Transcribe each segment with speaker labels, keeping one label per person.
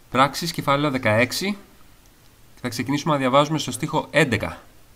Speaker 1: Πράξεις, κεφάλαιο 16. Θα ξεκινήσουμε να διαβάζουμε στο στίχο 11.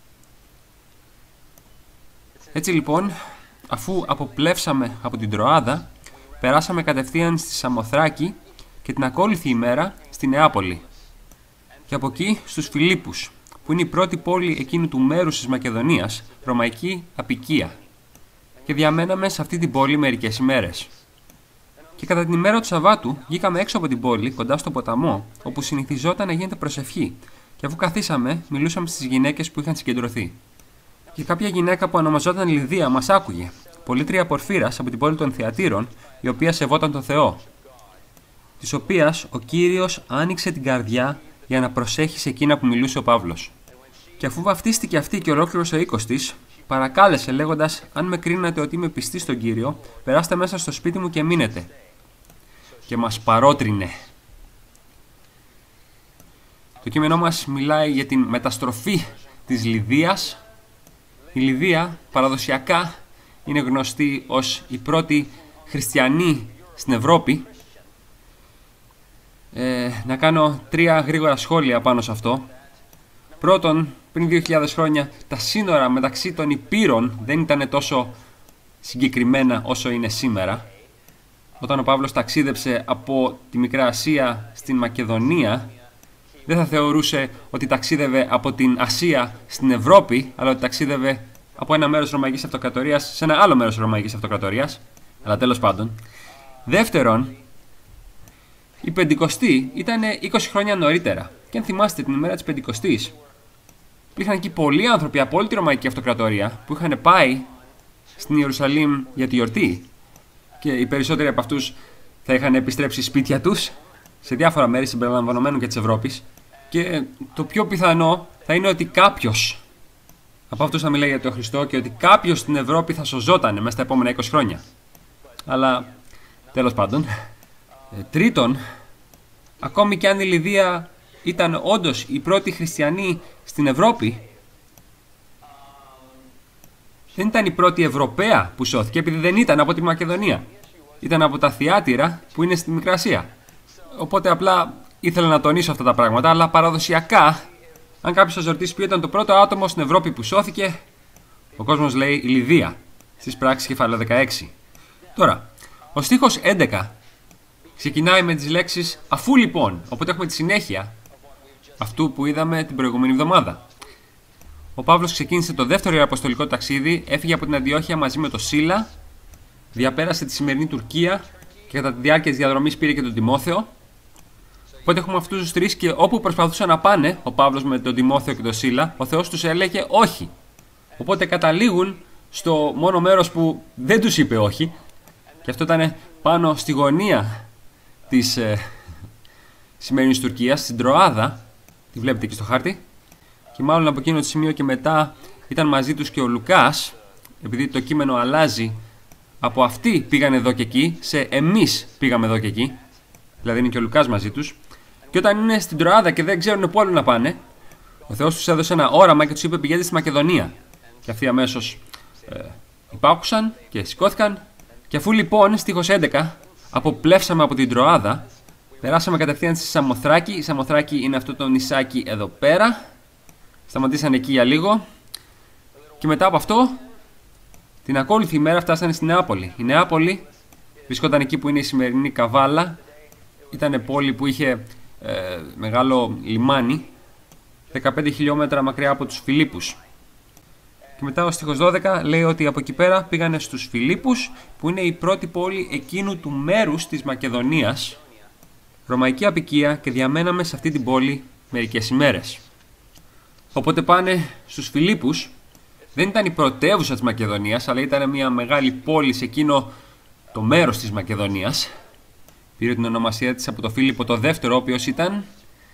Speaker 1: Έτσι λοιπόν, αφού αποπλεύσαμε από την Τροάδα, περάσαμε κατευθείαν στη Σαμοθράκη και την ακόλουθη ημέρα στη Νεάπολη. Και από εκεί στους Φιλίππους, που είναι η πρώτη πόλη εκείνου του μέρους της Μακεδονίας, Ρωμαϊκή Απικία. Και διαμέναμε σε αυτή την πόλη μερικές ημέρες. Και κατά την ημέρα του Σαββάτου βγήκαμε έξω από την πόλη, κοντά στο ποταμό, όπου συνηθιζόταν να γίνεται προσευχή. Και αφού καθίσαμε, μιλούσαμε στις γυναίκες που είχαν συγκεντρωθεί. Και κάποια γυναίκα που ονομαζόταν Λιδία μας άκουγε, πολίτρια Πορφύρας από την πόλη των Θειατήρων, η οποία σεβόταν τον Θεό, της οποίας ο Κύριος άνοιξε την καρδιά για να προσέχει σε εκείνα που μιλούσε ο Παύλος. Και αφού βαφτίστηκε αυτή και ολόκληρος ο οίκος της, παρακάλεσε λέγοντας: «Αν με κρίνατε ότι είμαι πιστή στον Κύριο, περάστε μέσα στο σπίτι μου και μείνετε». Και μας παρότρινε. Το κείμενό μας μιλάει για την μεταστροφή της Λιδίας. Η Λιδία παραδοσιακά είναι γνωστή ως η πρώτη χριστιανή στην Ευρώπη. Να κάνω 3 γρήγορα σχόλια πάνω σε αυτό. Πρώτον, πριν 2.000 χρόνια τα σύνορα μεταξύ των Υπήρων δεν ήταν τόσο συγκεκριμένα όσο είναι σήμερα. Όταν ο Παύλος ταξίδεψε από τη Μικρά Ασία στην Μακεδονία, δεν θα θεωρούσε ότι ταξίδευε από την Ασία στην Ευρώπη, αλλά ότι ταξίδευε από ένα μέρος Ρωμαϊκής Αυτοκρατορίας σε ένα άλλο μέρος Ρωμαϊκής Αυτοκρατορίας. Αλλά τέλος πάντων. Δεύτερον, η Πεντηκοστή ήταν 20 χρόνια νωρίτερα. Και αν θυμάστε την ημέρα της Πεντηκοστής, υπήρχαν εκεί πολλοί άνθρωποι από όλη τη Ρωμαϊκή Αυτοκρατορία που είχαν πάει στην Ιερουσαλήμ για τη γιορτή. Και οι περισσότεροι από αυτούς θα είχαν επιστρέψει σπίτια τους σε διάφορα μέρη συμπεριλαμβανομένου και της Ευρώπης. Και το πιο πιθανό θα είναι ότι κάποιος από αυτούς θα μιλάει για τον Χριστό και ότι κάποιος στην Ευρώπη θα σωζόταν μέσα στα επόμενα 20 χρόνια. Αλλά τέλος πάντων. Τρίτον, ακόμη και αν η Λιδία ήταν όντως η πρώτη χριστιανή στην Ευρώπη, δεν ήταν η πρώτη Ευρωπαία που σώθηκε, επειδή δεν ήταν από τη Μακεδονία. Ήταν από τα Θειάτυρα που είναι στη Μικρά Ασία. Οπότε απλά ήθελα να τονίσω αυτά τα πράγματα, αλλά παραδοσιακά, αν κάποιος σας ρωτήσει ποιο ήταν το πρώτο άτομο στην Ευρώπη που σώθηκε, ο κόσμος λέει η Λιδία, στις πράξεις κεφάλαιο 16. Τώρα, ο στίχος 11 ξεκινάει με τις λέξεις «αφού λοιπόν», οπότε έχουμε τη συνέχεια αυτού που είδαμε την προηγούμενη εβδομάδα. Ο Παύλος ξεκίνησε το δεύτερο αποστολικό ταξίδι, έφυγε από την Αντιόχεια μαζί με τον Σίλα, διαπέρασε τη σημερινή Τουρκία και κατά τη διάρκεια της διαδρομής πήρε και τον Τιμόθεο. Οπότε έχουμε αυτούς τους τρεις και όπου προσπαθούσαν να πάνε ο Παύλος με τον Τιμόθεο και τον Σίλα, ο Θεός τους έλεγε όχι. Οπότε καταλήγουν στο μόνο μέρος που δεν τους είπε όχι, και αυτό ήταν πάνω στη γωνία της σημερινής Τουρκίας, στην Τροάδα, τη βλέπετε εκεί στο χάρτη, και μάλλον από εκείνο το σημείο και μετά ήταν μαζί τους και ο Λουκάς, επειδή το κείμενο αλλάζει από αυτοί πήγαν εδώ και εκεί σε εμείς πήγαμε εδώ και εκεί, δηλαδή είναι και ο Λουκάς μαζί τους, και όταν είναι στην Τροάδα και δεν ξέρουν πού άλλο να πάνε, ο Θεός τους έδωσε ένα όραμα και τους είπε πηγαίνετε στη Μακεδονία, και αυτοί αμέσως υπάκουσαν και σηκώθηκαν. Και αφού λοιπόν, στίχος 11, αποπλεύσαμε από την Τροάδα, περάσαμε κατευθείαν στη Σαμοθράκη. Η Σαμοθράκη είναι αυτό το νησάκι εδώ πέρα. Σταματήσαν εκεί για λίγο. Και μετά από αυτό, την ακόλουθη ημέρα φτάσανε στη Νεάπολη. Η Νεάπολη βρισκόταν εκεί που είναι η σημερινή Καβάλα. Ήταν πόλη που είχε μεγάλο λιμάνι, 15 χιλιόμετρα μακριά από τους Φιλίππους. Και μετά ο στίχος 12 λέει ότι από εκεί πέρα πήγανε στους Φιλίππους, που είναι η πρώτη πόλη εκείνου του μέρους της Μακεδονίας, Ρωμαϊκή Απικία, και διαμέναμε σε αυτή την πόλη μερικές ημέρες. Οπότε πάνε στους Φιλίππους, δεν ήταν η πρωτεύουσα της Μακεδονίας, αλλά ήταν μια μεγάλη πόλη σε εκείνο το μέρος της Μακεδονίας. Πήρε την ονομασία της από τον Φίλιππο το δεύτερο, ο οποίος ήταν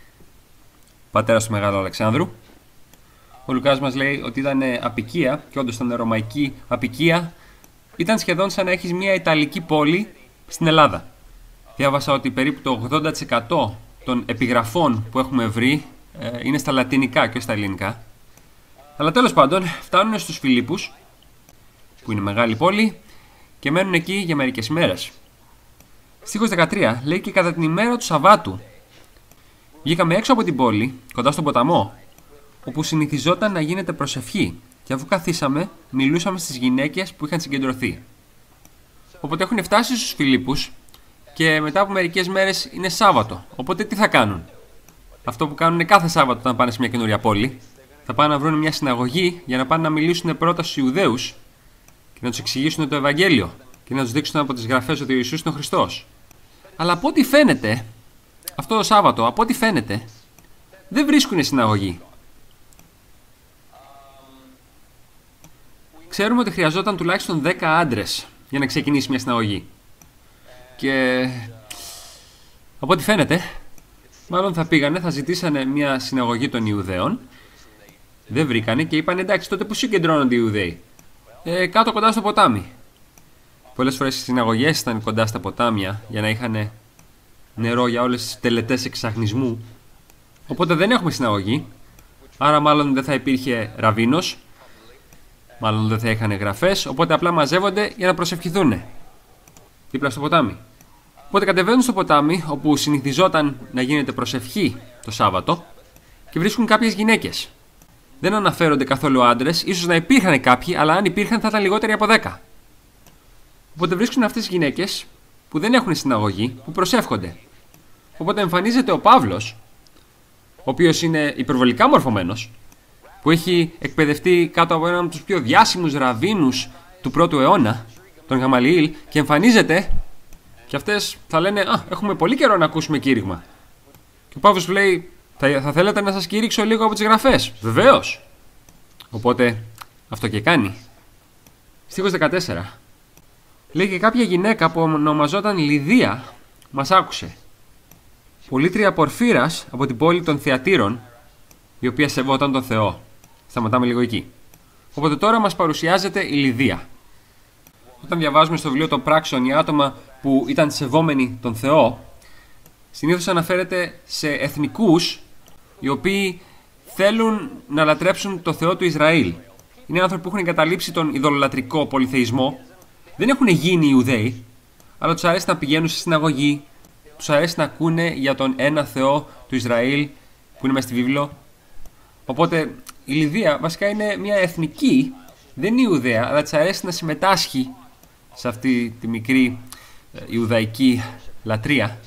Speaker 1: πατέρας του Μεγάλου Αλεξάνδρου. Ο Λουκάς μας λέει ότι ήταν Απικία, και όντως ήταν Ρωμαϊκή Απικία. Ήταν σχεδόν σαν να έχεις μια Ιταλική πόλη στην Ελλάδα. Διάβασα ότι περίπου το 80% των επιγραφών που έχουμε βρει είναι στα λατινικά και όχι στα ελληνικά. Αλλά τέλος πάντων φτάνουν στους Φιλίππους, που είναι μεγάλη πόλη, και μένουν εκεί για μερικές ημέρες. Στίχος 13 λέει και κατά την ημέρα του Σαββάτου Βγήκαμε έξω από την πόλη, κοντά στον ποταμό, όπου συνηθιζόταν να γίνεται προσευχή, και αφού καθίσαμε, μιλούσαμε στις γυναίκες που είχαν συγκεντρωθεί. Οπότε έχουν φτάσει στους Φιλίππους και μετά από μερικές μέρες είναι Σάββατο. Οπότε τι θα κάνουν? Αυτό που κάνουν κάθε Σάββατο όταν πάνε σε μια καινούρια πόλη. Θα πάνε να βρουν μια συναγωγή για να πάνε να μιλήσουν πρώτα στους Ιουδαίους και να τους εξηγήσουν το Ευαγγέλιο και να τους δείξουν από τις γραφές ότι ο Ιησούς είναι ο Χριστός. Αλλά από ό,τι φαίνεται, αυτό το Σάββατο, από ό,τι φαίνεται, δεν βρίσκουν συναγωγή. Ξέρουμε ότι χρειαζόταν τουλάχιστον 10 άντρες για να ξεκινήσει μια συναγωγή. Και από ό,τι φαίνεται, μάλλον θα ζητήσανε μια συναγωγή των Ιουδαίων. Δεν βρήκανε και είπαν εντάξει, τότε που συγκεντρώνονται οι Ιουδαίοι? Κάτω κοντά στο ποτάμι. Πολλές φορές οι συναγωγές ήταν κοντά στα ποτάμια για να είχαν νερό για όλες τις τελετές εξαγνισμού. Οπότε δεν έχουμε συναγωγή. Άρα μάλλον δεν θα υπήρχε ραβίνος. Μάλλον δεν θα είχαν γραφές. Οπότε απλά μαζεύονται για να προσευχηθούν δίπλα στο ποτάμι. Οπότε κατεβαίνουν στο ποτάμι, όπου συνηθιζόταν να γίνεται προσευχή το Σάββατο, και βρίσκουν κάποιες γυναίκες. Δεν αναφέρονται καθόλου άντρες, ίσως να υπήρχαν κάποιοι, αλλά αν υπήρχαν θα ήταν λιγότεροι από 10. Οπότε βρίσκουν αυτές τις γυναίκες που δεν έχουν συναγωγή, που προσεύχονται. Οπότε εμφανίζεται ο Παύλος, ο οποίος είναι υπερβολικά μορφωμένος, που έχει εκπαιδευτεί κάτω από έναν από τους πιο διάσημους ραβίνους του πρώτου αιώνα, τον Γαμαλιήλ, και εμφανίζεται. Και αυτές θα λένε έχουμε πολύ καιρό να ακούσουμε κήρυγμα. Και ο Παύλος λέει, θα θέλετε να σας κήρυξω λίγο από τις γραφές? Βεβαίως. Οπότε αυτό και κάνει. Στίχος 14. Λέει και κάποια γυναίκα που ονομαζόταν Λιδία μας άκουσε. Πολίτρια Πορφύρας από την πόλη των Θειατήρων, η οποία σεβόταν τον Θεό. Σταματάμε λίγο εκεί. Οπότε τώρα μας παρουσιάζεται η Λιδία. Όταν διαβάζουμε στο βιβλίο των Πράξεων οι άτομα που ήταν σεβόμενοι τον Θεό, συνήθως αναφέρεται σε εθνικούς οι οποίοι θέλουν να λατρέψουν το Θεό του Ισραήλ. Είναι άνθρωποι που έχουν εγκαταλείψει τον ειδωλολατρικό πολυθεϊσμό, δεν έχουν γίνει Ιουδαίοι, αλλά τους αρέσει να πηγαίνουν στη συναγωγή, τους αρέσει να ακούνε για τον ένα Θεό του Ισραήλ που είναι μέσα στη βίβλο. Οπότε η Λιδία βασικά είναι μια εθνική, δεν είναι Ιουδαία, αλλά της αρέσει να συμμετάσχει σε αυτή τη μικρή Ιουδαϊκή λατρεία.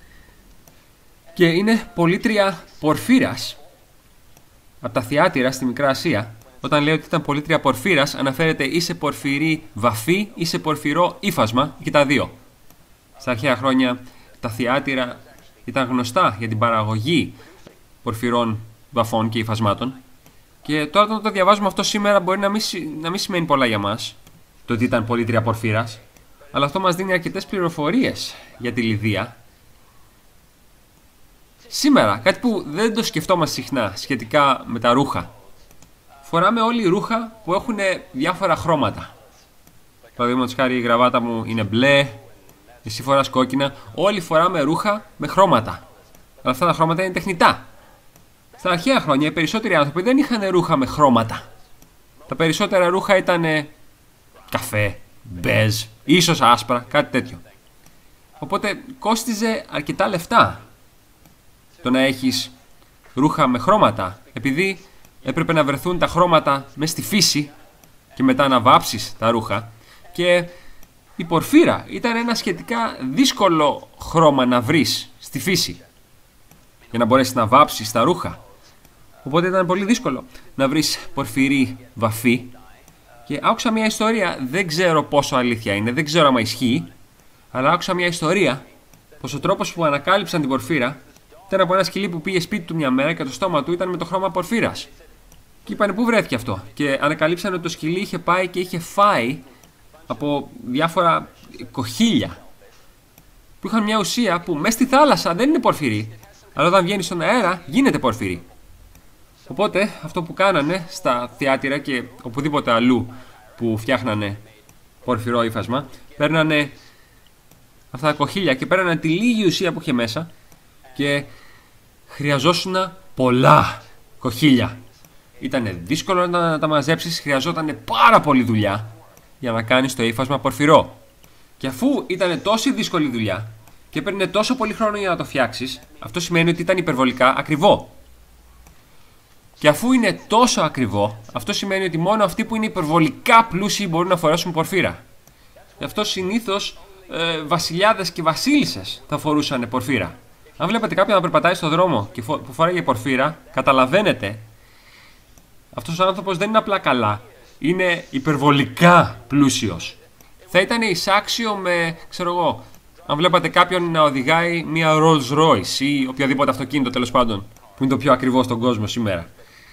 Speaker 1: Και είναι πολίτρια Πορφύρας από τα Θειάτυρα στη Μικρά Ασία. Όταν λέει ότι ήταν πολίτρια Πορφύρας, αναφέρεται ή σε πορφυρή βαφή ή σε πορφυρό ύφασμα, και τα δύο. Στα αρχαία χρόνια τα Θειάτυρα ήταν γνωστά για την παραγωγή πορφυρών βαφών και υφασμάτων. Και τώρα όταν το διαβάζουμε αυτό σήμερα μπορεί να μην σημαίνει πολλά για μας, το ότι ήταν πολίτρια Πορφύρας, αλλά αυτό μας δίνει αρκετές πληροφορίες για τη Λιδία. Σήμερα, κάτι που δεν το σκεφτόμαστε συχνά σχετικά με τα ρούχα. Φοράμε όλοι ρούχα που έχουν διάφορα χρώματα. Παραδείγματος χάρη η γραβάτα μου είναι μπλε, εσύ φοράς κόκκινα. Όλοι φοράμε ρούχα με χρώματα. Αλλά αυτά τα χρώματα είναι τεχνητά. Στα αρχαία χρόνια οι περισσότεροι άνθρωποι δεν είχαν ρούχα με χρώματα. Τα περισσότερα ρούχα ήταν καφέ, μπέζ, ίσως άσπρα, κάτι τέτοιο. Οπότε κόστιζε αρκετά λεφτά το να έχεις ρούχα με χρώματα, επειδή έπρεπε να βρεθούν τα χρώματα μες στη φύση και μετά να βάψεις τα ρούχα. Και η πορφύρα ήταν ένα σχετικά δύσκολο χρώμα να βρεις στη φύση για να μπορέσεις να βάψεις τα ρούχα. Οπότε ήταν πολύ δύσκολο να βρεις πορφυρή βαφή. Και άκουσα μια ιστορία, δεν ξέρω πόσο αλήθεια είναι, δεν ξέρω άμα ισχύει, αλλά άκουσα μια ιστορία πως ο τρόπος που ανακάλυψαν την πορφύρα ήταν από ένα σκυλί που πήγε σπίτι του μια μέρα και το στόμα του ήταν με το χρώμα πορφύρας. Και είπανε πού βρέθηκε αυτό. Και ανακαλύψαν ότι το σκυλί είχε πάει και είχε φάει από διάφορα κοχύλια που είχαν μια ουσία που μέσα στη θάλασσα δεν είναι πορφυρή, αλλά όταν βγαίνει στον αέρα γίνεται πορφυρή. Οπότε αυτό που κάνανε στα Θειάτυρα και οπουδήποτε αλλού που φτιάχνανε πορφυρό ύφασμα, παίρνανε αυτά τα κοχύλια και παίρνανε τη λίγη ουσία που είχε μέσα και χρειαζόσουν πολλά κοχύλια. Ήτανε δύσκολο να τα μαζέψεις, χρειαζόταν πάρα πολύ δουλειά για να κάνεις το ύφασμα πορφυρό. Και αφού ήταν τόση δύσκολη δουλειά, και έπαιρνε τόσο πολύ χρόνο για να το φτιάξεις, αυτό σημαίνει ότι ήταν υπερβολικά ακριβό. Και αφού είναι τόσο ακριβό, αυτό σημαίνει ότι μόνο αυτοί που είναι υπερβολικά πλούσιοι μπορούν να φορέσουν πορφύρα. Γι' αυτό συνήθως βασιλιάδες και βασίλισσες θα φορούσαν πορφύρα. Αν βλέπετε κάποιον να περπατάει στον δρόμο και που φοράει πορφύρα, καταλαβαίνετε, αυτός ο άνθρωπος δεν είναι απλά καλά, είναι υπερβολικά πλούσιος. Θα ήταν εισάξιο με, ξέρω εγώ, αν βλέπατε κάποιον να οδηγάει μια Rolls Royce ή οποιοδήποτε αυτοκίνητο τέλος πάντων, που είναι το πιο ακριβό στον κόσμο σήμερα.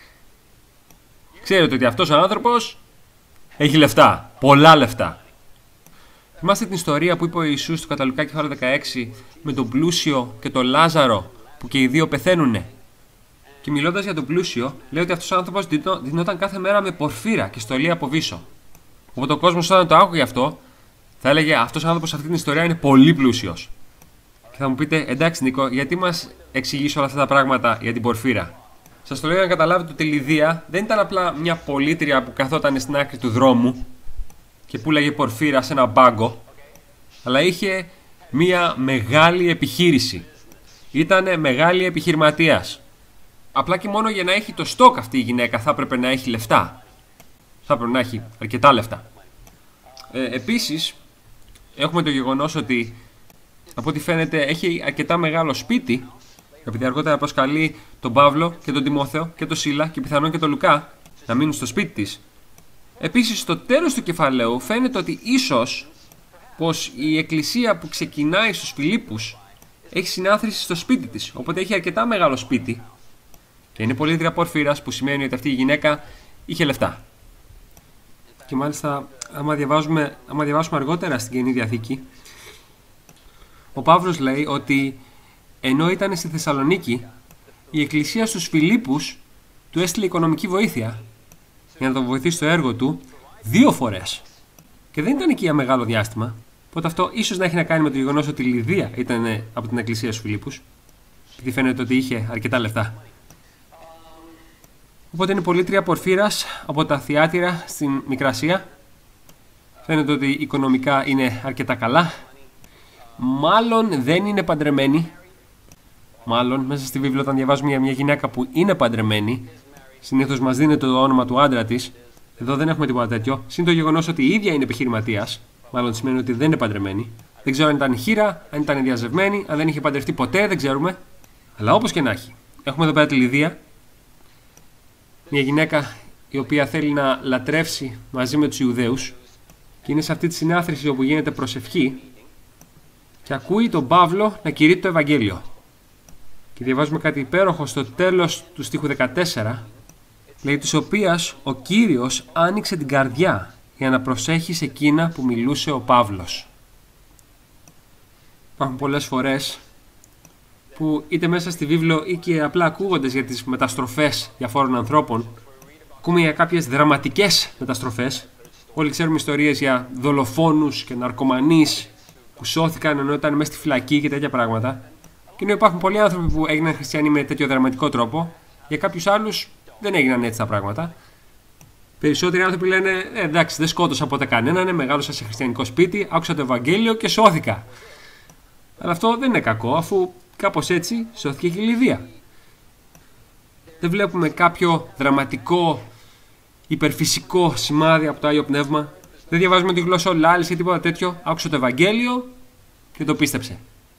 Speaker 1: Ξέρετε ότι αυτός ο άνθρωπος έχει λεφτά, πολλά λεφτά. Θυμάστε την ιστορία που είπε ο Ιησούς στο κατά Λουκά κεφάλαιο 16 με τον πλούσιο και τον Λάζαρο που και οι δύο πεθαίνουνε. Και μιλώντας για τον πλούσιο, λέει ότι αυτός ο άνθρωπος δινόταν κάθε μέρα με πορφύρα και στολή από βύσσο. Οπότε ο κόσμος όταν το άκουγε αυτό, θα έλεγε αυτός ο άνθρωπος σε αυτή την ιστορία είναι πολύ πλούσιος. Και θα μου πείτε, εντάξει Νίκο, γιατί μας εξηγείς όλα αυτά τα πράγματα για την πορφύρα? Σας το λέω για να καταλάβετε ότι η Λιδία δεν ήταν απλά μια πολίτρια που καθόταν στην άκρη του δρόμου και πουλάγε πορφύρα σε ένα μπάγκο, αλλά είχε μια μεγάλη επιχείρηση. Ήτανε μεγάλη επιχειρηματίας. Απλά και μόνο για να έχει το στόκ αυτή η γυναίκα θα έπρεπε να έχει λεφτά. Θα έπρεπε να έχει αρκετά λεφτά. Επίσης, έχουμε το γεγονός ότι από ό,τι φαίνεται έχει αρκετά μεγάλο σπίτι, επειδή αργότερα προσκαλεί τον Παύλο και τον Τιμόθεο και τον Σίλα και πιθανόν και τον Λουκά να μείνουν στο σπίτι της. Επίσης, στο τέλος του κεφαλαίου φαίνεται ότι ίσως πως η εκκλησία που ξεκινάει στους Φιλίππους έχει συνάθρηση στο σπίτι της, οπότε έχει αρκετά μεγάλο σπίτι και είναι πολίτρια πορφύρας, που σημαίνει ότι αυτή η γυναίκα είχε λεφτά. Και μάλιστα, άμα διαβάσουμε αργότερα στην Καινή Διαθήκη, ο Παύλος λέει ότι ενώ ήταν στη Θεσσαλονίκη, η εκκλησία στους Φιλίππους του έστειλε οικονομική βοήθεια για να τον βοηθήσει στο έργο του 2 φορές. Και δεν ήταν εκεί για μεγάλο διάστημα, οπότε αυτό ίσως να έχει να κάνει με το γεγονός ότι η Λιδία ήταν από την εκκλησία στους Φιλίππους, επειδή φαίνεται ότι είχε αρκετά λεφτά. Οπότε είναι πολίτρια πορφύρας από τα Θιάτυρα στην Μικρασία. Φαίνεται ότι οικονομικά είναι αρκετά καλά. Μάλλον δεν είναι παντρεμένη. Μάλλον μέσα στη βίβλο, όταν διαβάζουμε για μια γυναίκα που είναι παντρεμένη, συνήθως μας δίνεται το όνομα του άντρα της. Εδώ δεν έχουμε τίποτα τέτοιο. Συν το γεγονός ότι η ίδια είναι επιχειρηματίας, μάλλον σημαίνει ότι δεν είναι παντρεμένη. Δεν ξέρω αν ήταν χήρα, αν ήταν διαζευμένη, αν δεν είχε παντρευτεί ποτέ, δεν ξέρουμε. Αλλά όπως και να έχει, έχουμε εδώ πέρα τη Λιδία. Μια γυναίκα η οποία θέλει να λατρεύσει μαζί με τους Ιουδαίους και είναι σε αυτή τη συνάθρηση όπου γίνεται προσευχή και ακούει τον Παύλο να κηρύττει το Ευαγγέλιο. Και διαβάζουμε κάτι υπέροχο στο τέλος του στίχου 14, λέει, της οποίας ο Κύριος άνοιξε την καρδιά για να προσέχει σε εκείνα που μιλούσε ο Παύλος. Υπάρχουν πολλές φορές που είτε μέσα στη βίβλο ή και απλά ακούγοντας για τις μεταστροφές διαφόρων ανθρώπων, ακούμε για κάποιες δραματικές μεταστροφές. Όλοι ξέρουμε ιστορίες για δολοφόνους και ναρκωμανείς που σώθηκαν ενώ ήταν μέσα στη φυλακή και τέτοια πράγματα. Και ενώ υπάρχουν πολλοί άνθρωποι που έγιναν χριστιανοί με τέτοιο δραματικό τρόπο, για κάποιους άλλους δεν έγιναν έτσι τα πράγματα. Περισσότεροι άνθρωποι λένε εντάξει, δεν σκότωσα ποτέ κανέναν, μεγάλωσα σε χριστιανικό σπίτι, άκουσα το Ευαγγέλιο και σώθηκα. Αλλά αυτό δεν είναι κακό, αφού κάπως έτσι σώθηκε και η Λιδία. Δεν βλέπουμε κάποιο δραματικό, υπερφυσικό σημάδι από το Άγιο Πνεύμα. Δεν διαβάζουμε τη γλώσσα λάλης ή τίποτα τέτοιο. Άκουσε το Ευαγγέλιο και το πίστεψε.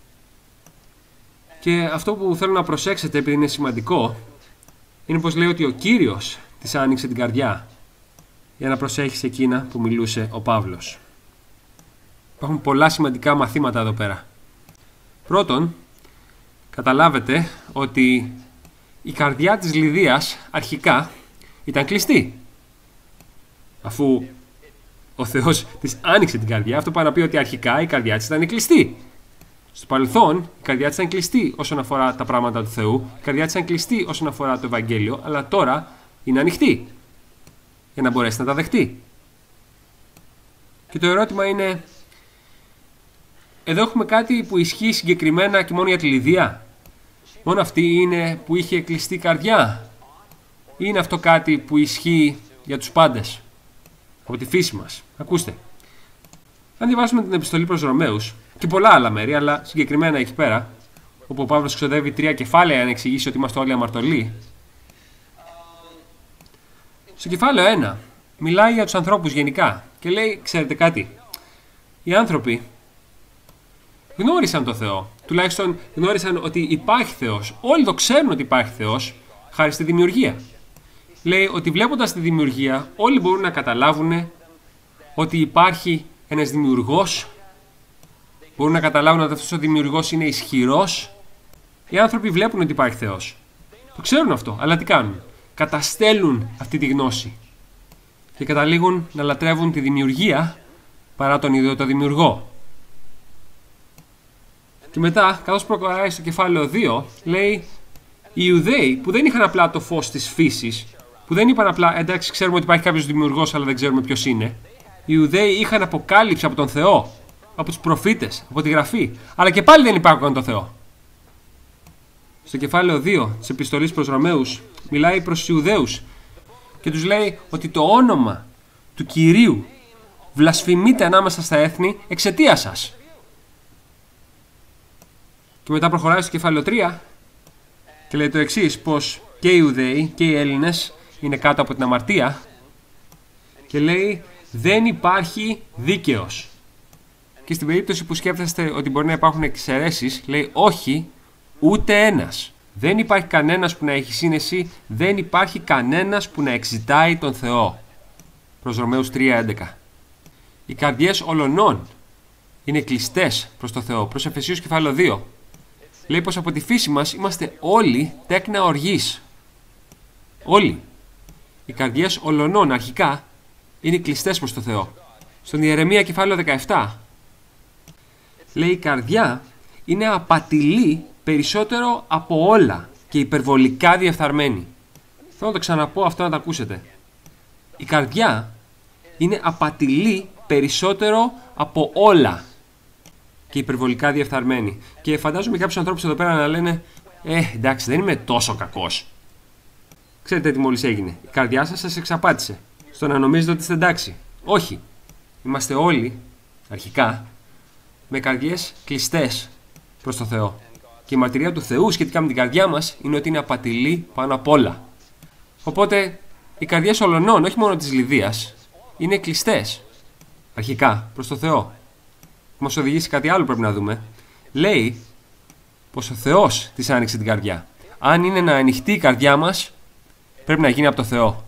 Speaker 1: Και αυτό που θέλω να προσέξετε, επειδή είναι σημαντικό, είναι πως λέει ότι ο Κύριος της άνοιξε την καρδιά για να προσέχει σε εκείνα που μιλούσε ο Παύλος. Υπάρχουν πολλά σημαντικά μαθήματα εδώ πέρα. Πρώτον, καταλάβετε ότι η καρδιά της Λιδίας αρχικά ήταν κλειστή. Αφού ο Θεός της άνοιξε την καρδιά, αυτό πάει να πει ότι αρχικά η καρδιά της ήταν κλειστή. Στο παρελθόν η καρδιά της ήταν κλειστή όσον αφορά τα πράγματα του Θεού, η καρδιά της ήταν κλειστή όσον αφορά το Ευαγγέλιο, αλλά τώρα είναι ανοιχτή για να μπορέσει να τα δεχτεί. Και το ερώτημα είναι, εδώ έχουμε κάτι που ισχύει συγκεκριμένα και μόνο για τη Λιδία. Μόνο αυτή είναι που είχε κλειστή καρδιά, ή είναι αυτό κάτι που ισχύει για τους πάντες από τη φύση μας? Ακούστε. Αν διαβάσουμε την επιστολή προς Ρωμαίους και πολλά άλλα μέρη, αλλά συγκεκριμένα εκεί πέρα, όπου ο Παύλος ξοδεύει 3 κεφάλαια για να εξηγήσει ότι είμαστε όλοι αμαρτωλοί, στο κεφάλαιο 1 μιλάει για τους ανθρώπους γενικά και λέει: ξέρετε κάτι, οι άνθρωποι γνώρισαν το Θεό, τουλάχιστον γνώρισαν ότι υπάρχει Θεός. Όλοι το ξέρουν ότι υπάρχει Θεός χάρη στη δημιουργία. Λέει ότι βλέποντας τη δημιουργία όλοι μπορούν να καταλάβουν ότι υπάρχει ένας δημιουργός, μπορούν να καταλάβουν ότι αυτός ο δημιουργός είναι ισχυρός. Οι άνθρωποι βλέπουν ότι υπάρχει Θεός. Το ξέρουν αυτό, αλλά τι κάνουν? Καταστέλνουν αυτή τη γνώση και καταλήγουν να λατρεύουν τη δημιουργία παρά τον ίδιο το δημιουργό. Και μετά, καθώς προχωράει στο κεφάλαιο 2, λέει: οι Ιουδαίοι που δεν είχαν απλά το φως της φύσης, που δεν είπαν απλά εντάξει, ξέρουμε ότι υπάρχει κάποιος δημιουργός, αλλά δεν ξέρουμε ποιος είναι. Οι Ιουδαίοι είχαν αποκάλυψη από τον Θεό, από τους προφήτες, από τη γραφή, αλλά και πάλι δεν υπάρχουν τον Θεό. Στο κεφάλαιο 2 της επιστολής προς Ρωμαίους μιλάει προς τους Ιουδαίους και τους λέει ότι το όνομα του Κυρίου βλασφημείται ανάμεσα στα έθνη εξαιτίας σας. Και μετά προχωράει στο κεφάλαιο 3 και λέει το εξής, πως και οι Ιουδαίοι και οι Έλληνες είναι κάτω από την αμαρτία και λέει δεν υπάρχει δίκαιος. Και στην περίπτωση που σκέφτεστε ότι μπορεί να υπάρχουν εξαιρέσεις, λέει όχι, ούτε ένας. Δεν υπάρχει κανένας που να έχει σύνεση, δεν υπάρχει κανένας που να εξητάει τον Θεό. Προς Ρωμαίους 3:11. Οι καρδιές ολονών είναι κλειστές προς το Θεό. Προς Εφεσίους κεφάλαιο 2. Λέει πως από τη φύση μας είμαστε όλοι τέκνα οργής. Όλοι. Οι καρδιές ολονών αρχικά είναι κλειστές προς το Θεό. Στον Ιερεμία κεφάλαιο 17 λέει η καρδιά είναι απατηλή περισσότερο από όλα και υπερβολικά διεφθαρμένη. Θέλω να το ξαναπώ αυτό να το ακούσετε. Η καρδιά είναι απατηλή περισσότερο από όλα και υπερβολικά διεφθαρμένη. Και φαντάζομαι κάποιους ανθρώπους εδώ πέρα να λένε εντάξει, δεν είμαι τόσο κακός. Ξέρετε τι μόλις έγινε? Η καρδιά σας εξαπάτησε στο να νομίζετε ότι είστε εντάξει. Όχι. Είμαστε όλοι, αρχικά, με καρδιές κλειστές προς το Θεό. Και η μαρτυρία του Θεού σχετικά με την καρδιά μας είναι ότι είναι απατηλή πάνω απ' όλα. Οπότε, οι καρδιές ολονών, όχι μόνο της Λιδίας, είναι κλειστές, αρχικά, προς το Θεό. Μας οδηγεί σε κάτι άλλο πρέπει να δούμε. Λέει πως ο Θεός της άνοιξε την καρδιά. Αν είναι να ανοιχτεί η καρδιά μας, πρέπει να γίνει από το Θεό.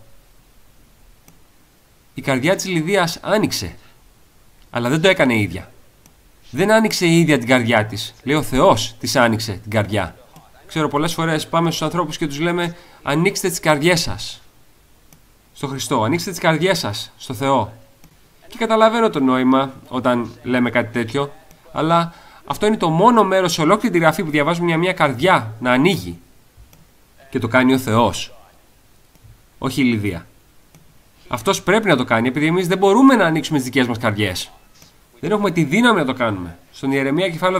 Speaker 1: Η καρδιά της Λιδίας άνοιξε, αλλά δεν το έκανε η ίδια. Δεν άνοιξε η ίδια την καρδιά της. Λέει ο Θεός της άνοιξε την καρδιά. Ξέρω πολλές φορές πάμε στους ανθρώπους και τους λέμε ανοίξτε τις καρδιές σας στο Χριστό, ανοίξτε τις καρδιές σας στο Θεό. Και καταλαβαίνω το νόημα όταν λέμε κάτι τέτοιο, αλλά αυτό είναι το μόνο μέρος σε ολόκληρη τη γραφή που διαβάζουμε μια καρδιά να ανοίγει. Και το κάνει ο Θεός, όχι η Λιδία. Αυτός πρέπει να το κάνει, επειδή εμείς δεν μπορούμε να ανοίξουμε τις δικές μας καρδιές. Δεν έχουμε τη δύναμη να το κάνουμε. Στον Ιερεμία κεφάλαιο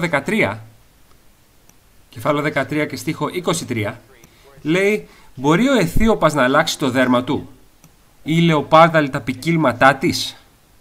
Speaker 1: 13 και στίχο 23, λέει «Μπορεί ο Αιθίωπας να αλλάξει το δέρμα του ή η λεοπάρδαλη τα ποικίλματά της?»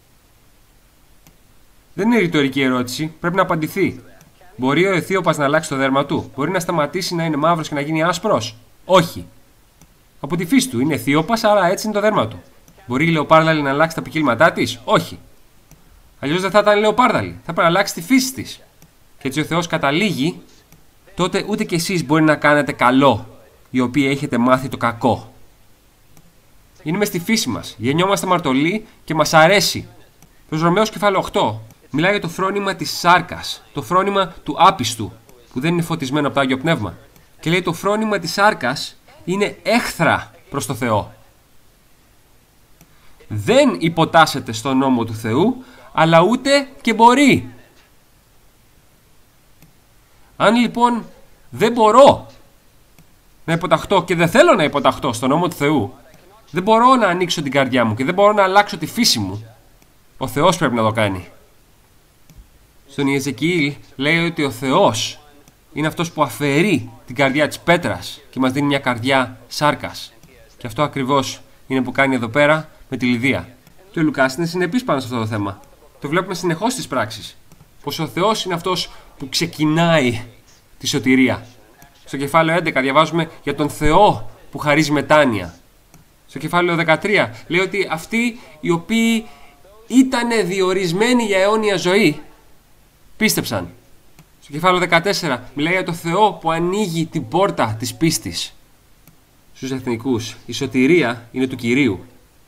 Speaker 1: Δεν είναι ρητορική ερώτηση, πρέπει να απαντηθεί. Μπορεί ο Αιθίωπας να αλλάξει το δέρμα του? Μπορεί να σταματήσει να είναι μαύρος και να γίνει άσπρος? Όχι. Από τη φύση του είναι Αιθίωπας, άρα έτσι είναι το δέρμα του. Μπορεί η λεοπάρδαλη να αλλάξει τα ποικίλματά της? Όχι. Αλλιώς δεν θα ήταν λεοπάρδαλη, θα πρέπει να αλλάξει τη φύση της. Και έτσι ο Θεός καταλήγει, τότε ούτε κι εσείς μπορεί να κάνετε καλό, οι οποίοι έχετε μάθει το κακό. Είναι μες στη φύση μας. Γεννιόμαστε αμαρτωλοί και μας αρέσει. Προς Ρωμαίους κεφάλαιο 8 μιλάει για το φρόνημα της σάρκας, το φρόνημα του άπιστου, που δεν είναι φωτισμένο από το Άγιο Πνεύμα. Και λέει το φρόνημα της σάρκας είναι έχθρα προς το Θεό. Δεν υποτάσσεται στον νόμο του Θεού, αλλά ούτε και μπορεί. Αν λοιπόν δεν μπορώ να υποταχτώ και δεν θέλω να υποταχτώ στον νόμο του Θεού, δεν μπορώ να ανοίξω την καρδιά μου και δεν μπορώ να αλλάξω τη φύση μου, ο Θεός πρέπει να το κάνει. Στον Ιεζεκιήλ λέει ότι ο Θεός είναι αυτός που αφαιρεί την καρδιά της πέτρας και μας δίνει μια καρδιά σάρκας. Και αυτό ακριβώς είναι που κάνει εδώ πέρα με τη Λιδία. Και ο Λουκάς είναι συνεπής πάνω σε αυτό το θέμα. Το βλέπουμε συνεχώς στις πράξεις. Πως ο Θεός είναι αυτός που ξεκινάει τη σωτηρία. Στο κεφάλαιο 11 διαβάζουμε για τον Θεό που χαρίζει μετάνοια. Στο κεφάλαιο 13 λέει ότι αυτοί οι οποίοι ήταν διορισμένοι για αιώνια ζωή πίστεψαν. Στο κεφάλαιο 14 μιλάει για τον Θεό που ανοίγει την πόρτα της πίστης στους εθνικούς. Η σωτηρία είναι του Κυρίου.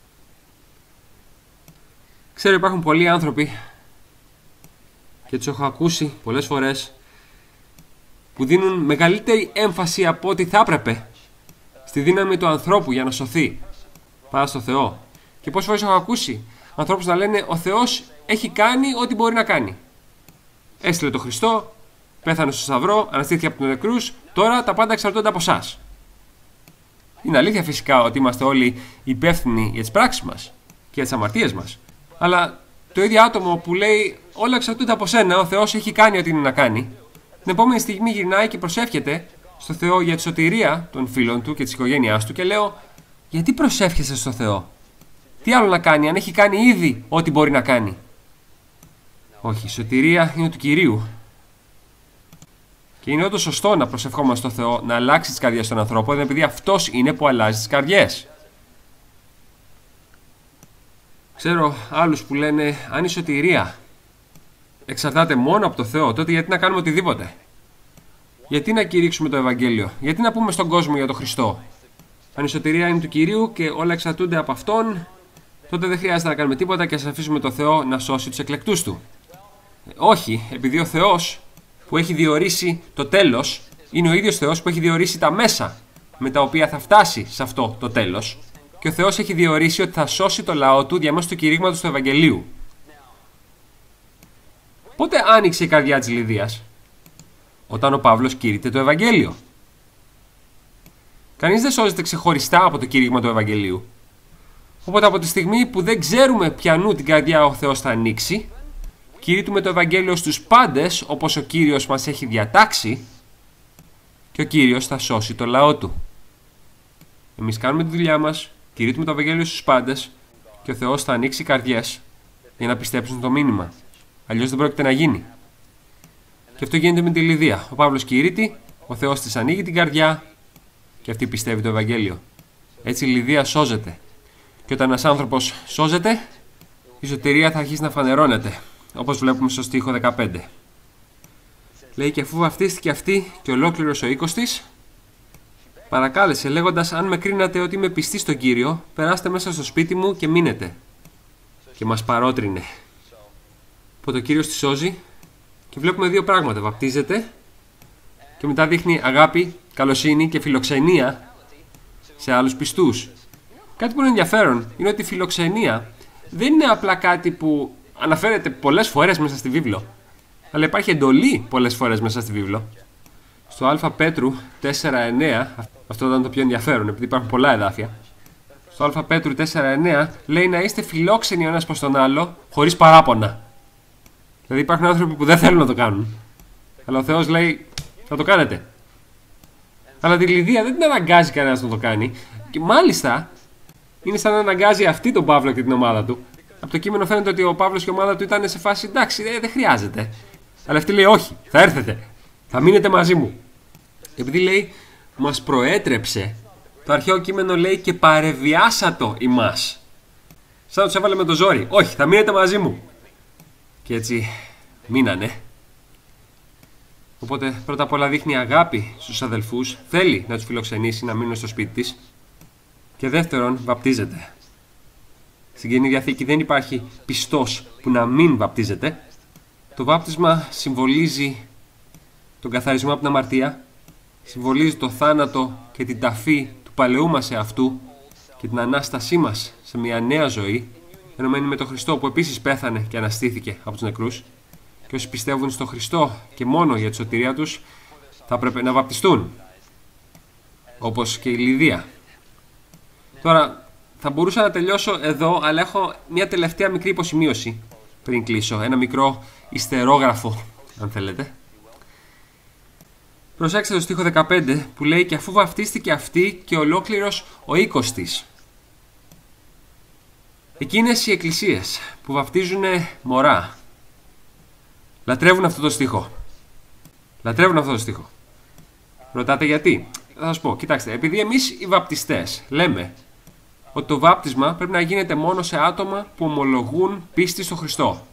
Speaker 1: Ξέρω υπάρχουν πολλοί άνθρωποι και τους έχω ακούσει πολλές φορές που δίνουν μεγαλύτερη έμφαση από ό,τι θα έπρεπε στη δύναμη του ανθρώπου για να σωθεί παρά στο Θεό. Και πόσες φορές έχω ακούσει ανθρώπους να λένε ο Θεός έχει κάνει ό,τι μπορεί να κάνει. Έστειλε τον Χριστό, πέθανε στο σταυρό, αναστήθηκε από τους νεκρούς, τώρα τα πάντα εξαρτώνται από εσάς. Είναι αλήθεια φυσικά ότι είμαστε όλοι υπεύθυνοι για τις πράξεις μας και για τις αμαρτίες μας. Αλλά το ίδιο άτομο που λέει όλα εξαρτούνται από σένα, ο Θεός έχει κάνει ό,τι είναι να κάνει, την επόμενη στιγμή γυρνάει και προσεύχεται στο Θεό για τη σωτηρία των φίλων του και της οικογένειάς του και λέω γιατί προσεύχεσαι στο Θεό? Τι άλλο να κάνει αν έχει κάνει ήδη ό,τι μπορεί να κάνει? Όχι, η σωτηρία είναι του Κυρίου. Και είναι όντως σωστό να προσευχόμαστε στο Θεό να αλλάξει τις καρδιές των ανθρώπων, επειδή αυτός είναι που αλλάζει τις καρδιές. Ξέρω άλλους που λένε αν η σωτηρία εξαρτάται μόνο από το Θεό, τότε γιατί να κάνουμε οτιδήποτε? Γιατί να κηρύξουμε το Ευαγγέλιο? Γιατί να πούμε στον κόσμο για τον Χριστό? Αν η σωτηρία είναι του Κυρίου και όλα εξαρτούνται από Αυτόν, τότε δεν χρειάζεται να κάνουμε τίποτα και ας αφήσουμε το Θεό να σώσει τους εκλεκτούς Του. Όχι, επειδή ο Θεός που έχει διορίσει το τέλος είναι ο ίδιος Θεός που έχει διορίσει τα μέσα με τα οποία θα φτάσει σε αυτό το τέλος, και ο Θεός έχει διορίσει ότι θα σώσει το λαό του διαμέσου του κηρύγματος του Ευαγγελίου. Πότε άνοιξε η καρδιά της Λιδίας? Όταν ο Παύλος κήρυτε το Ευαγγέλιο. Κανείς δεν σώζεται ξεχωριστά από το κήρυγμα του Ευαγγελίου. Οπότε από τη στιγμή που δεν ξέρουμε ποιανού την καρδιά ο Θεός θα ανοίξει, κηρύττουμε το Ευαγγέλιο στους πάντες όπως ο Κύριος μας έχει διατάξει και ο Κύριος θα σώσει το λαό του. Εμείς κάνουμε τη δουλειά μας, κηρύττουμε το Ευαγγέλιο στους πάντες και ο Θεός θα ανοίξει καρδιές για να πιστέψουν το μήνυμα. Αλλιώς δεν πρόκειται να γίνει. Και αυτό γίνεται με τη Λιδία. Ο Παύλος κηρύττει, ο Θεός της ανοίγει την καρδιά και αυτή πιστεύει το Ευαγγέλιο. Έτσι η Λιδία σώζεται. Και όταν ένας άνθρωπος σώζεται, η σωτηρία θα αρχίσει να φανερώνεται, όπως βλέπουμε στο στίχο 15. Λέει και αφού βαφτίστηκε αυτή και ολόκληρος ο οίκος της, παρακάλεσε λέγοντας αν με κρίνατε ότι είμαι πιστή στον Κύριο, περάστε μέσα στο σπίτι μου και μείνετε. Και μας παρότρινε. Οπότε ο Κύριος τη σώζει και βλέπουμε δύο πράγματα. Βαπτίζεται και μετά δείχνει αγάπη, καλοσύνη και φιλοξενία σε άλλους πιστούς. Κάτι που είναι ενδιαφέρον είναι ότι η φιλοξενία δεν είναι απλά κάτι που αναφέρεται πολλές φορές μέσα στη βίβλο, αλλά υπάρχει εντολή πολλές φορές μέσα στη βίβλο. Στο Α Πέτρου 4:9, αυτό ήταν το πιο ενδιαφέρον επειδή υπάρχουν πολλά εδάφια. Στο Α Πέτρου 4:9 λέει να είστε φιλόξενοι ο ένας προς τον άλλο χωρίς παράπονα. Δηλαδή υπάρχουν άνθρωποι που δεν θέλουν να το κάνουν, αλλά ο Θεός λέει θα το κάνετε. Αλλά τη Λιδία δεν την αναγκάζει κανένας να το κάνει, και μάλιστα είναι σαν να αναγκάζει αυτή τον Παύλο και την ομάδα του. Από το κείμενο φαίνεται ότι ο Παύλος και η ομάδα του ήταν σε φάση εντάξει, δεν χρειάζεται. Αλλά αυτή λέει όχι, θα έρθετε, θα μείνετε μαζί μου. Επειδή λέει μας προέτρεψε, το αρχαίο κείμενο λέει και παρεβιάσατο ημάς. Σαν να τους έβαλε με το ζόρι, όχι, θα μείνετε μαζί μου. Και έτσι μείνανε. Οπότε πρώτα απ' όλα δείχνει αγάπη στους αδελφούς, θέλει να τους φιλοξενήσει να μείνουν στο σπίτι της. Και δεύτερον, βαπτίζεται. Στην Καινή Διαθήκη δεν υπάρχει πιστός που να μην βαπτίζεται. Το βάπτισμα συμβολίζει τον καθαρισμό από την αμαρτία, συμβολίζει το θάνατο και την ταφή του παλαιού μας εαυτού και την Ανάστασή μας σε μια νέα ζωή, ενωμένη με τον Χριστό που επίσης πέθανε και αναστήθηκε από τους νεκρούς. Και όσοι πιστεύουν στον Χριστό και μόνο για τη σωτηρία τους θα πρέπει να βαπτιστούν, όπως και η Λιδία. Τώρα θα μπορούσα να τελειώσω εδώ, αλλά έχω μια τελευταία μικρή υποσημείωση πριν κλείσω, ένα μικρό υστερόγραφο αν θέλετε. Προσέξτε το στίχο 15 που λέει και αφού βαφτίστηκε αυτή και ολόκληρος ο οίκος της. Εκείνες οι εκκλησίες που βαπτίζουν μωρά λατρεύουν αυτό το στίχο. Λατρεύουν αυτό το στίχο. Ρωτάτε γιατί? Θα σας πω. Κοιτάξτε, επειδή εμείς οι βαπτιστές λέμε ότι το βάπτισμα πρέπει να γίνεται μόνο σε άτομα που ομολογούν πίστη στο Χριστό.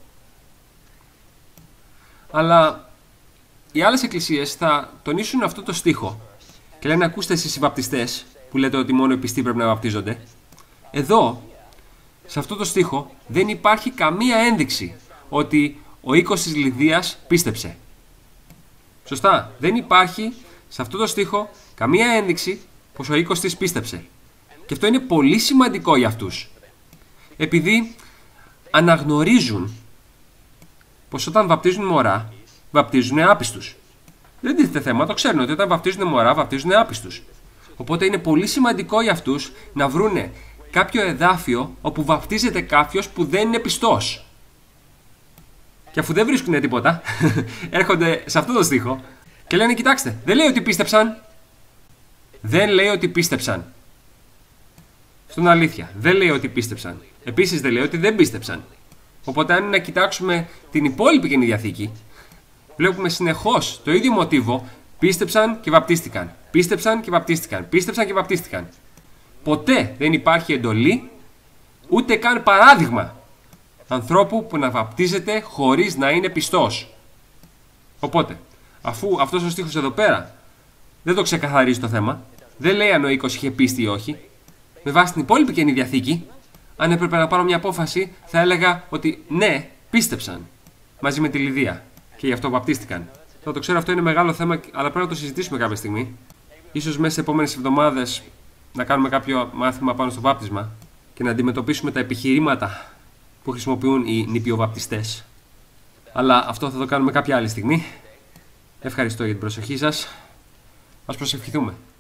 Speaker 1: Αλλά οι άλλες εκκλησίες θα τονίσουν αυτό το στίχο και λένε, ακούστε εσείς οι βαπτιστές που λέτε ότι μόνο οι πιστοί πρέπει να βαπτίζονται. Εδώ, σε αυτό το στίχο, δεν υπάρχει καμία ένδειξη ότι ο οίκος της Λιδίας πίστεψε. Σωστά, δεν υπάρχει σε αυτό το στίχο καμία ένδειξη πως ο οίκος της πίστεψε. Και αυτό είναι πολύ σημαντικό για αυτούς. Επειδή αναγνωρίζουν πως όταν βαπτίζουν μωρά, βαπτίζουν άπιστους. Δεν τίθεται θέμα, το ξέρουν ότι όταν βαπτίζουν μωρά, βαπτίζουν άπιστους. Οπότε είναι πολύ σημαντικό για αυτούς να βρούνε κάποιο εδάφιο όπου βαπτίζεται κάποιος που δεν είναι πιστός. Και αφού δεν βρίσκουν τίποτα, έρχονται σε αυτό το στίχο και λένε, κοιτάξτε, δεν λέει ότι πίστεψαν. Δεν λέει ότι πίστεψαν. Στον αλήθεια, δεν λέει ότι πίστεψαν. Επίσης δεν λέει ότι δεν πίστεψαν. Οπότε αν να κοιτάξουμε την υπόλοιπη Καινή Διαθήκη, βλέπουμε συνεχώς το ίδιο μοτίβο, πίστεψαν και βαπτίστηκαν. Πίστεψαν και βαπτίστηκαν. Πίστεψαν και βαπτίστηκαν. Ποτέ δεν υπάρχει εντολή, ούτε καν παράδειγμα ανθρώπου που να βαπτίζεται χωρίς να είναι πιστός. Οπότε, αφού αυτός ο στίχος εδώ πέρα δεν το ξεκαθαρίζει το θέμα, δεν λέει αν ο οίκος είχε πίστη ή όχι, με βάση την υπόλοιπη Καινή Διαθήκη, αν έπρεπε να πάρω μια απόφαση, θα έλεγα ότι ναι, πίστεψαν μαζί με τη Λιδία και γι' αυτό βαπτίστηκαν. Θα το ξέρω, αυτό είναι μεγάλο θέμα, αλλά πρέπει να το συζητήσουμε κάποια στιγμή. Ίσως μέσα σε επόμενες εβδομάδες να κάνουμε κάποιο μάθημα πάνω στο βάπτισμα και να αντιμετωπίσουμε τα επιχειρήματα που χρησιμοποιούν οι νηπιοβαπτιστές. Αλλά αυτό θα το κάνουμε κάποια άλλη στιγμή. Ευχαριστώ για την προσοχή σας. Ας προσευχηθούμε.